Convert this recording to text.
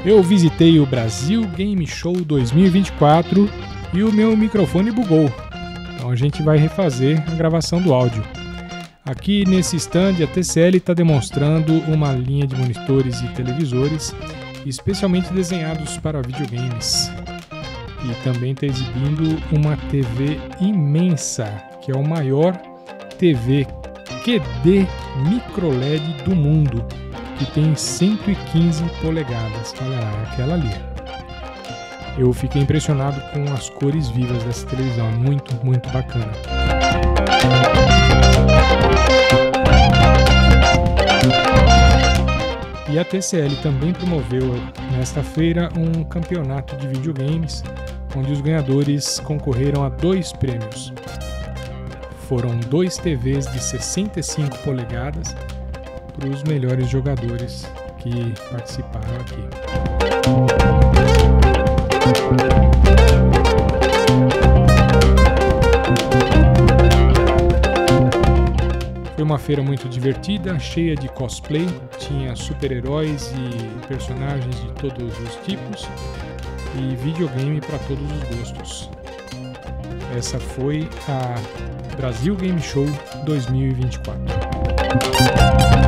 Eu visitei o Brasil Game Show 2024 e o meu microfone bugou. Então a gente vai refazer a gravação do áudio. Aqui nesse stand a TCL está demonstrando uma linha de monitores e televisores especialmente desenhados para videogames. E também está exibindo uma TV imensa, que é o maior TV QD Micro LED do mundo, que tem 115 polegadas. Olha lá, é aquela ali. Eu fiquei impressionado com as cores vivas dessa televisão, muito, muito bacana. E a TCL também promoveu nesta feira um campeonato de videogames, onde os ganhadores concorreram a 2 prêmios. Foram 2 TVs de 65 polegadas para os melhores jogadores que participaram aqui. Foi uma feira muito divertida, cheia de cosplay, tinha super-heróis e personagens de todos os tipos e videogame para todos os gostos. Essa foi a Brasil Game Show 2024.